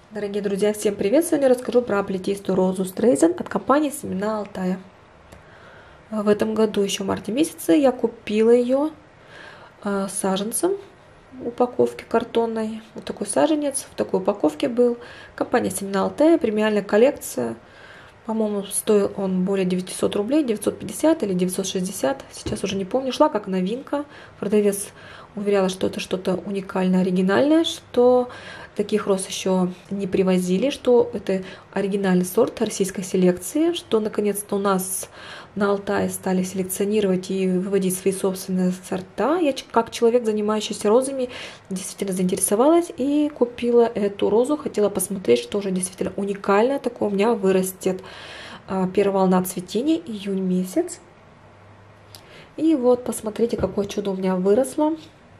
Дорогие друзья, всем привет! Сегодня расскажу про плетистую розу Стрейзен от компании Семена Алтая. В этом году, еще в марте месяце, я купила ее саженцем в упаковке картонной. Вот такой саженец в такой упаковке был. Компания Семена Алтая, премиальная коллекция. По-моему, стоил он более 900 рублей, 950 или 960, сейчас уже не помню. Шла как новинка. Продавец уверяла, что это что-то уникальное, оригинальное, что таких роз еще не привозили, что это оригинальный сорт российской селекции, что наконец-то у нас на Алтае стали селекционировать и выводить свои собственные сорта. Я, как человек, занимающийся розами, действительно заинтересовалась и купила эту розу. Хотела посмотреть, что же действительно уникальное такое у меня вырастет. Первая волна цветения, июнь месяц. И вот посмотрите, какое чудо у меня выросло.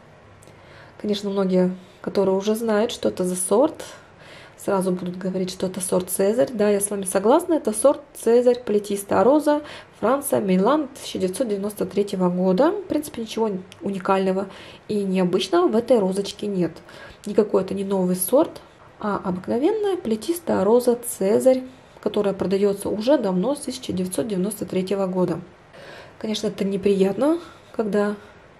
Конечно, многие, которые уже знают, что это за сорт, сразу будут говорить, что это сорт Цезарь. Да, я с вами согласна, это сорт Цезарь, плетистая роза, Франция, Милан, 1993 года. В принципе, ничего уникального и необычного в этой розочке нет. Никакой это не новый сорт, а обыкновенная плетистая роза Цезарь, которая продается уже давно, с 1993 года. Конечно, это неприятно, когда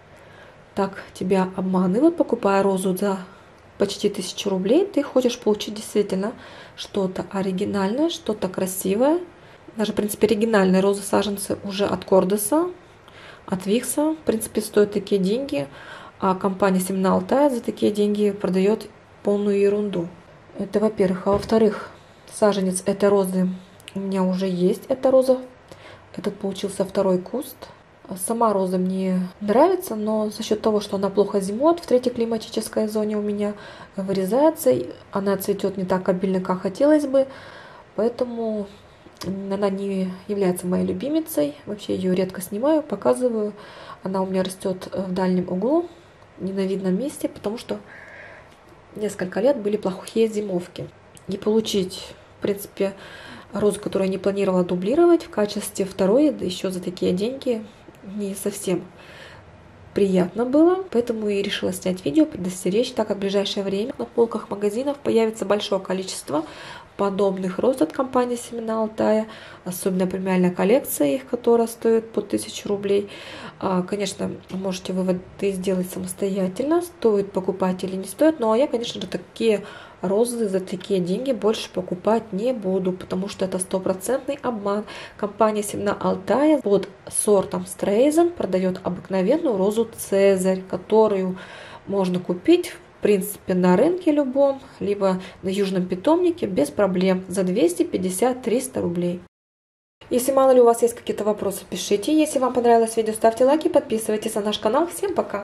так тебя обманывают, покупая розу за почти 1000 рублей. Ты хочешь получить действительно что-то оригинальное, что-то красивое. Даже, в принципе, оригинальные розы саженцы уже от Кордеса, от Викса, в принципе, стоят такие деньги. А компания Семена Алтая за такие деньги продает полную ерунду. Это во-первых. А во-вторых, саженец этой розы у меня уже есть. Эта роза, этот получился второй куст. Сама роза мне нравится, но за счет того, что она плохо зимует в третьей климатической зоне у меня, вырезается, она цветет не так обильно, как хотелось бы, поэтому она не является моей любимицей. Вообще ее редко снимаю, показываю. Она у меня растет в дальнем углу, не на видном месте, потому что несколько лет были плохие зимовки. И получить, в принципе, розу, которую я не планировала дублировать в качестве второй, да еще за такие деньги, не совсем приятно было, поэтому и решила снять видео, предостеречь, так как в ближайшее время на полках магазинов появится большое количество подобных роз от компании Семена Алтая, особенно премиальная коллекция их, которая стоит по 1000 рублей. Конечно, можете выводы сделать самостоятельно, стоит покупать или не стоит, но я, конечно же, такие розы за такие деньги больше покупать не буду, потому что это стопроцентный обман. Компания Семена Алтая под сортом Стрейзен продает обыкновенную розу Цезарь, которую можно купить в принципе на рынке любом, либо на южном питомнике без проблем за 250-300 рублей. Если мало ли у вас есть какие-то вопросы, пишите. Если вам понравилось видео, ставьте лайки, подписывайтесь на наш канал. Всем пока!